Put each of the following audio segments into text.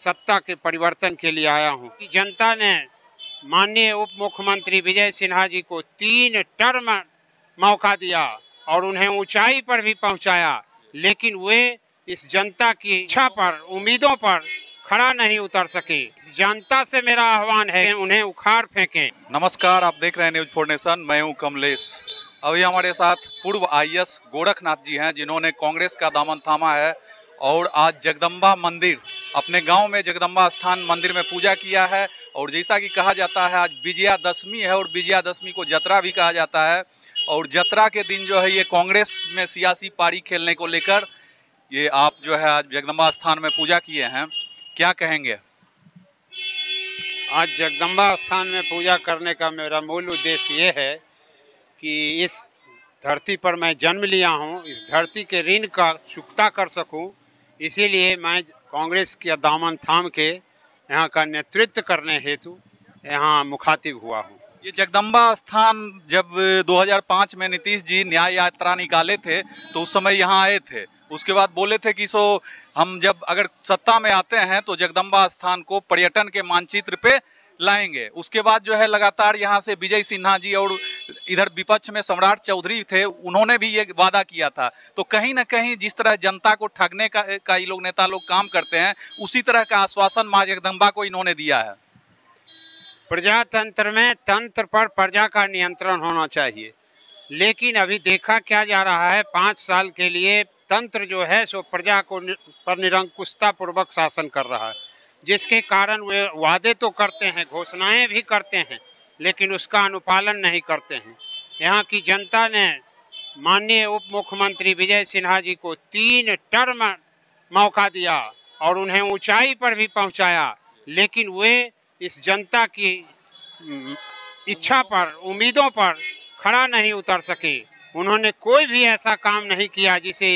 सत्ता के परिवर्तन के लिए आया हूँ। जनता ने माननीय उप मुख्यमंत्री विजय सिन्हा जी को 3 टर्म मौका दिया और उन्हें ऊंचाई पर भी पहुंचाया, लेकिन वे इस जनता की इच्छा पर, उम्मीदों पर खड़ा नहीं उतर सके। जनता से मेरा आह्वान है उन्हें उखाड़ फेंकें। नमस्कार, आप देख रहे हैं न्यूज 4 नेशन। मैं हूं कमलेश। अभी हमारे साथ पूर्व आईएएस गोरखनाथ जी हैं, जिन्होंने कांग्रेस का दामन थामा है और आज जगदम्बा मंदिर, अपने गांव में जगदम्बा स्थान मंदिर में पूजा किया है। और जैसा कि कहा जाता है आज विजयादशमी है और विजयादशमी को जतरा भी कहा जाता है। और जतरा के दिन जो है ये कांग्रेस में सियासी पारी खेलने को लेकर ये आप जो है आज जगदम्बा स्थान में पूजा किए हैं, क्या कहेंगे? आज जगदम्बा स्थान में पूजा करने का मेरा मूल उद्देश्य ये है कि इस धरती पर मैं जन्म लिया हूँ, इस धरती के ऋण का चुकता कर सकूँ। इसीलिए मैं कांग्रेस के दामन थाम के यहाँ का नेतृत्व करने हेतु यहाँ मुखातिब हुआ हूँ। ये जगदम्बा स्थान जब 2005 में नीतीश जी न्याय यात्रा निकाले थे तो उस समय यहाँ आए थे। उसके बाद बोले थे कि हम जब अगर सत्ता में आते हैं तो जगदम्बा स्थान को पर्यटन के मानचित्र पे लाएंगे। उसके बाद जो है लगातार यहाँ से विजय सिन्हा जी और इधर विपक्ष में सम्राट चौधरी थे, उन्होंने भी ये वादा किया था। तो कहीं ना कहीं जिस तरह जनता को ठगने का ये लोग नेता लोग काम करते हैं, उसी तरह का आश्वासन मां जगदम्बा को इन्होंने दिया है। प्रजातंत्र में तंत्र पर प्रजा का नियंत्रण होना चाहिए, लेकिन अभी देखा क्या जा रहा है, 5 साल के लिए तंत्र जो है सो प्रजा को पर निरंकुशता पूर्वक शासन कर रहा है, जिसके कारण वे वादे तो करते हैं, घोषणाएं भी करते हैं, लेकिन उसका अनुपालन नहीं करते हैं। यहाँ की जनता ने माननीय उप मुख्यमंत्री विजय सिन्हा जी को 3 टर्म मौका दिया और उन्हें ऊंचाई पर भी पहुंचाया, लेकिन वे इस जनता की इच्छा पर, उम्मीदों पर खड़ा नहीं उतर सके। उन्होंने कोई भी ऐसा काम नहीं किया जिसे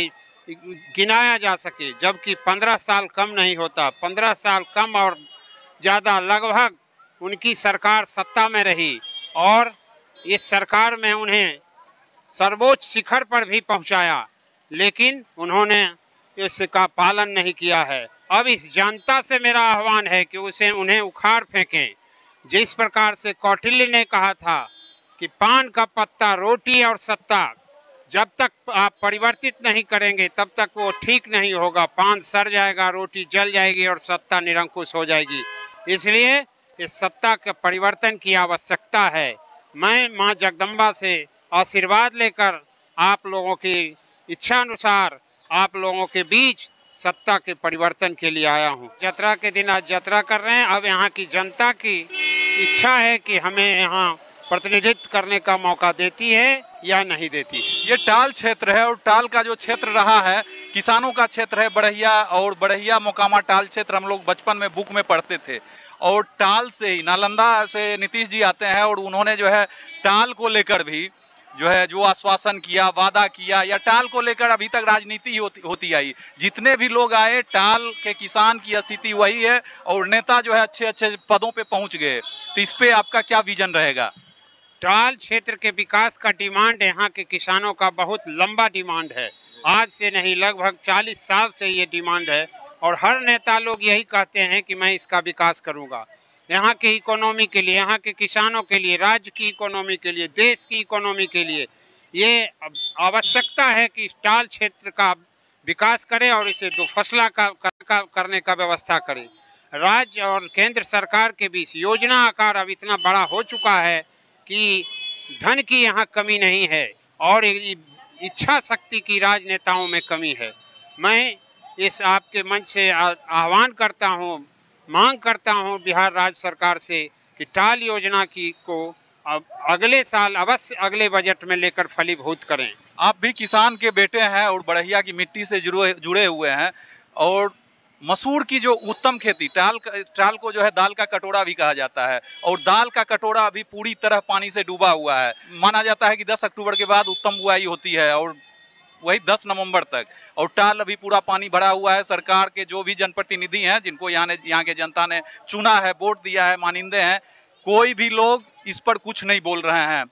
गिनाया जा सके, जबकि 15 साल कम नहीं होता। 15 साल कम और ज़्यादा लगभग उनकी सरकार सत्ता में रही और इस सरकार में उन्हें सर्वोच्च शिखर पर भी पहुंचाया, लेकिन उन्होंने इसका पालन नहीं किया है। अब इस जनता से मेरा आह्वान है कि उन्हें उखाड़ फेंकें। जिस प्रकार से कौटिल्य ने कहा था कि पान का पत्ता, रोटी और सत्ता जब तक आप परिवर्तित नहीं करेंगे तब तक वो ठीक नहीं होगा। पान सड़ जाएगा, रोटी जल जाएगी और सत्ता निरंकुश हो जाएगी। इसलिए इस सत्ता के परिवर्तन की आवश्यकता है। मैं मां जगदम्बा से आशीर्वाद लेकर आप लोगों की इच्छा अनुसार आप लोगों के बीच सत्ता के परिवर्तन के लिए आया हूं। जतरा के दिन आज जतरा कर रहे हैं। अब यहाँ की जनता की इच्छा है कि हमें यहाँ प्रतिनिधित्व करने का मौका देती है या नहीं देती है। ये टाल क्षेत्र है और टाल का जो क्षेत्र रहा है किसानों का क्षेत्र है, बड़हिया और बड़हिया मोकामा टाल क्षेत्र हम लोग बचपन में बुक में पढ़ते थे। और टाल से ही नालंदा से नीतीश जी आते हैं और उन्होंने जो है टाल को लेकर भी जो है जो आश्वासन किया, वादा किया, या टाल को लेकर अभी तक राजनीति होती आई। जितने भी लोग आए, टाल के किसान की स्थिति वही है और नेता जो है अच्छे अच्छे पदों पे पहुंच गए। तो इस पे आपका क्या विजन रहेगा? टाल क्षेत्र के विकास का डिमांड यहाँ के किसानों का बहुत लंबा डिमांड है। आज से नहीं, लगभग 40 साल से ये डिमांड है और हर नेता लोग यही कहते हैं कि मैं इसका विकास करूँगा। यहाँ के इकोनॉमी के लिए, यहाँ के किसानों के लिए, राज्य की इकोनॉमी के लिए, देश की इकोनॉमी के लिए ये आवश्यकता है कि टाल क्षेत्र का विकास करें और इसे 2 फसला करने का व्यवस्था करें। राज्य और केंद्र सरकार के बीच योजना आकार अब इतना बड़ा हो चुका है कि धन की यहाँ कमी नहीं है और इच्छा शक्ति की राजनेताओं में कमी है। मैं इस आपके मंच से आह्वान करता हूँ, मांग करता हूँ बिहार राज्य सरकार से कि टाल योजना को अब अगले साल अवश्य अगले बजट में लेकर फलीभूत करें। आप भी किसान के बेटे हैं और बड़हिया की मिट्टी से जुड़े हुए हैं और मसूर की जो उत्तम खेती, टाल को जो है दाल का कटोरा भी कहा जाता है और दाल का कटोरा अभी पूरी तरह पानी से डूबा हुआ है। माना जाता है कि 10 अक्टूबर के बाद उत्तम बुआई होती है और वही 10 नवंबर तक, और टाल अभी पूरा पानी भरा हुआ है। सरकार के जो भी जनप्रतिनिधि हैं, जिनको यहाँ के जनता ने चुना है, वोट दिया है, मानिंदे हैं, कोई भी लोग इस पर कुछ नहीं बोल रहे हैं।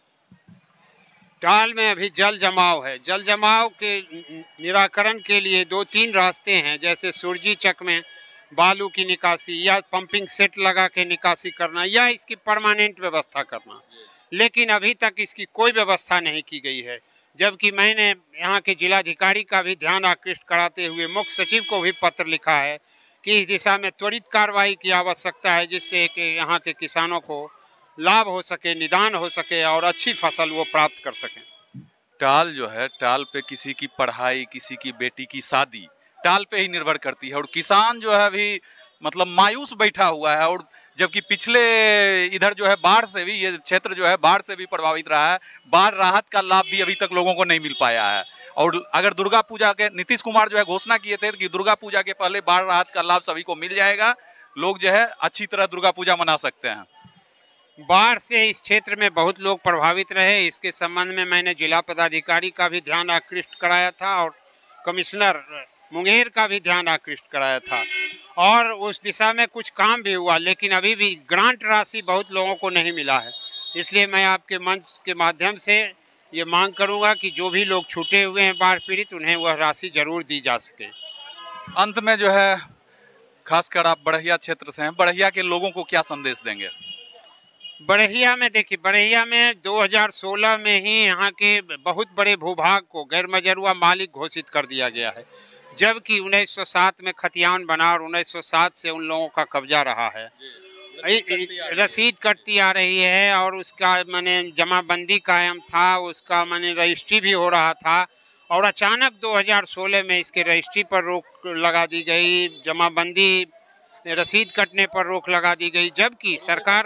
टाल में अभी जल जमाव है। जल जमाव के निराकरण के लिए 2-3 रास्ते हैं। जैसे सुरजी चक में बालू की निकासी या पंपिंग सेट लगा के निकासी करना या इसकी परमानेंट व्यवस्था करना, लेकिन अभी तक इसकी कोई व्यवस्था नहीं की गई है। जबकि मैंने यहाँ के जिलाधिकारी का भी ध्यान आकृष्ट कराते हुए मुख्य सचिव को भी पत्र लिखा है कि इस दिशा में त्वरित कार्रवाई की आवश्यकता है, जिससे कि यहाँ के किसानों को लाभ हो सके, निदान हो सके और अच्छी फसल वो प्राप्त कर सकें। टाल जो है, टाल पे किसी की पढ़ाई, किसी की बेटी की शादी टाल पे ही निर्भर करती है और किसान जो है अभी मतलब मायूस बैठा हुआ है। और जबकि पिछले इधर जो है बाढ़ से भी, ये क्षेत्र जो है बाढ़ से भी प्रभावित रहा है, बाढ़ राहत का लाभ भी अभी तक लोगों को नहीं मिल पाया है। और अगर दुर्गा पूजा के नीतीश कुमार जो है घोषणा किए थे कि दुर्गा पूजा के पहले बाढ़ राहत का लाभ सभी को मिल जाएगा, लोग जो है अच्छी तरह दुर्गा पूजा मना सकते हैं। बाढ़ से इस क्षेत्र में बहुत लोग प्रभावित रहे। इसके संबंध में मैंने जिला पदाधिकारी का भी ध्यान आकृष्ट कराया था और कमिश्नर मुंगेर का भी ध्यान आकृष्ट कराया था और उस दिशा में कुछ काम भी हुआ, लेकिन अभी भी ग्रांट राशि बहुत लोगों को नहीं मिला है। इसलिए मैं आपके मंच के माध्यम से ये मांग करूंगा कि जो भी लोग छूटे हुए हैं बाढ़ पीड़ित, उन्हें वह राशि जरूर दी जा सके। अंत में जो है, खासकर आप बड़हिया क्षेत्र से हैं, बड़हिया के लोगों को क्या संदेश देंगे? बड़हिया में देखिए, बड़हिया में 2016 में ही यहाँ के बहुत बड़े भूभाग को गैर मजरूआ मालिक घोषित कर दिया गया है, जबकि 1907 में खतियान बना और 1907 से उन लोगों का कब्जा रहा है। रसीद कटती आ रही है और उसका माने जमाबंदी कायम था, उसका माने रजिस्ट्री भी हो रहा था और अचानक 2016 में इसके रजिस्ट्री पर रोक लगा दी गई, जमाबंदी रसीद कटने पर रोक लगा दी गई। जबकि सरकार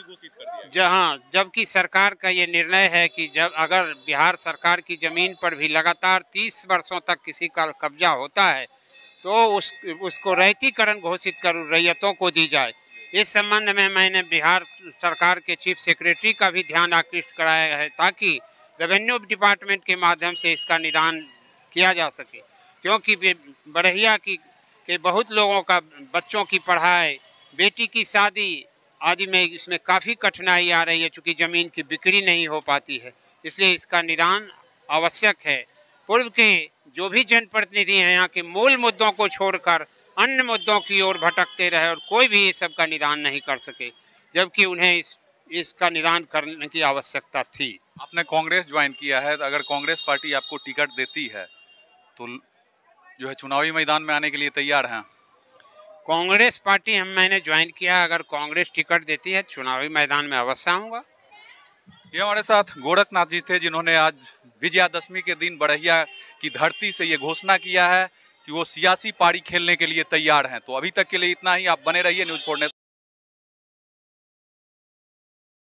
जबकि सरकार का ये निर्णय है कि जब अगर बिहार सरकार की ज़मीन पर भी लगातार 30 वर्षों तक किसी का कब्जा होता है तो उसको रैयतीकरण घोषित कर रैयतों को दी जाए। इस संबंध में मैंने बिहार सरकार के चीफ सेक्रेटरी का भी ध्यान आकृष्ट कराया है ताकि रेवेन्यू डिपार्टमेंट के माध्यम से इसका निदान किया जा सके, क्योंकि बड़हिया के बहुत लोगों का बच्चों की पढ़ाई, बेटी की शादी आदि में इसमें काफ़ी कठिनाई आ रही है, चूँकि ज़मीन की बिक्री नहीं हो पाती है। इसलिए इसका निदान आवश्यक है। पूर्व के जो भी जनप्रतिनिधि हैं यहाँ के मूल मुद्दों को छोड़कर अन्य मुद्दों की ओर भटकते रहे और कोई भी इस सब का निदान नहीं कर सके, जबकि उन्हें इसका निदान करने की आवश्यकता थी। आपने कांग्रेस ज्वाइन किया है, तो अगर कांग्रेस पार्टी आपको टिकट देती है तो जो है चुनावी मैदान में आने के लिए तैयार हैं? कांग्रेस पार्टी मैंने ज्वाइन किया, अगर कांग्रेस टिकट देती है चुनावी मैदान में अवश्य आऊँगा। ये हमारे साथ गोरखनाथ जी थे, जिन्होंने आज विजयादशमी के दिन बड़हिया की धरती से ये घोषणा किया है कि वो सियासी पारी खेलने के लिए तैयार हैं। तो अभी तक के लिए इतना ही। आप बने रहिए न्यूज़ 4 नेशन।